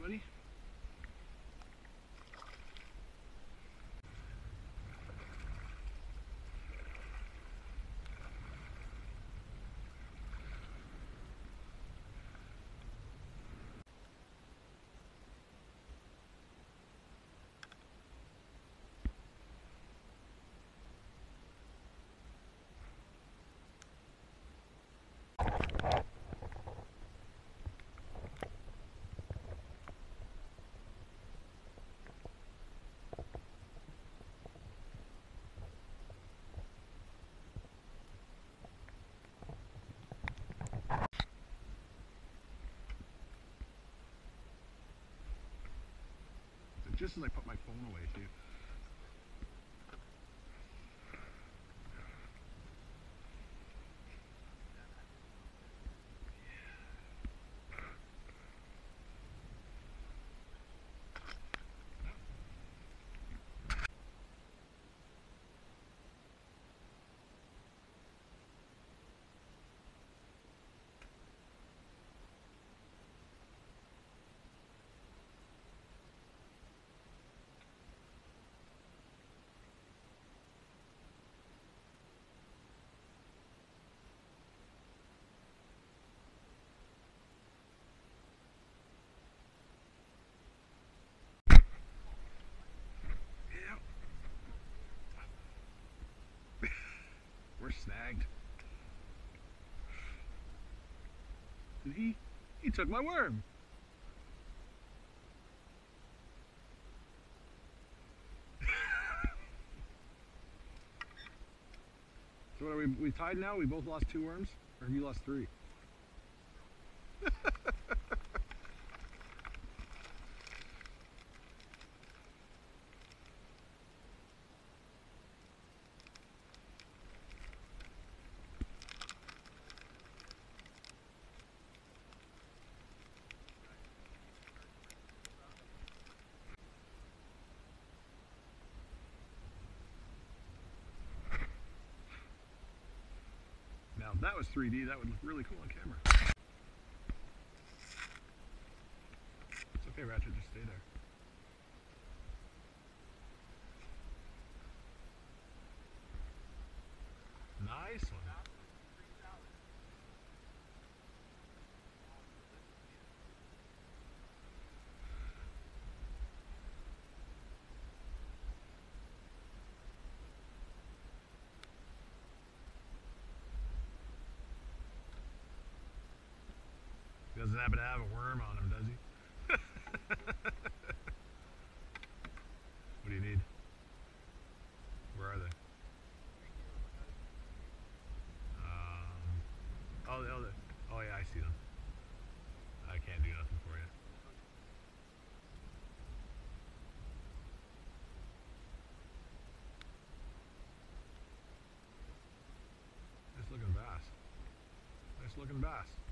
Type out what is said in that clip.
buddy. Just as I put my phone away too. We're snagged. He took my worm. So what are we tied now? We both lost 2 worms? Or have you lost 3? Now if that was 3D, that would look really cool on camera. It's okay, Ratchet, just stay there. Nice one. He doesn't happen to have a worm on him, does he? What do you need? Where are they? Oh yeah, I see them. I can't do nothing for you. Nice looking bass. Nice looking bass.